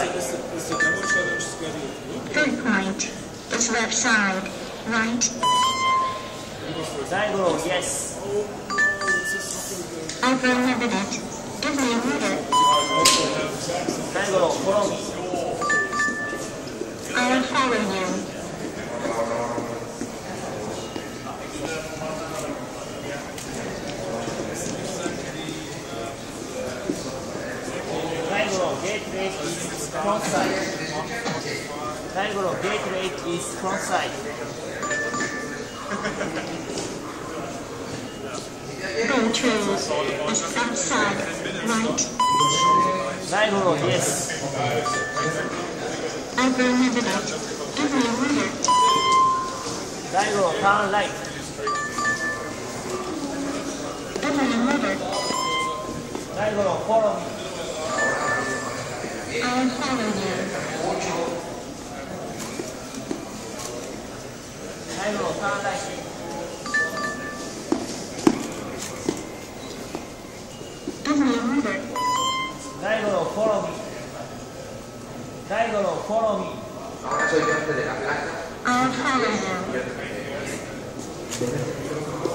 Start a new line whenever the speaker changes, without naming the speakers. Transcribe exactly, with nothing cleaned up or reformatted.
side.
Third point is left side, right.
Daigoro, yes.
I've remembered it. Give me a order.
Daigoro, follow me.
I will follow you.
Daigoro, gate rate is front side. Daigoro, gate rate is front side.
Go-through is outside, right.
Daigoro, yes.
I've remembered it. Give me a order.
Daigoro, turn right.
Give me a order.
Daigoro, follow me.
I will follow you.
Daigoro, turn right.
Give me a order.
Daigoro, follow me. Daigoro, follow me.
Ahora soy parte de la plata.
I will follow you.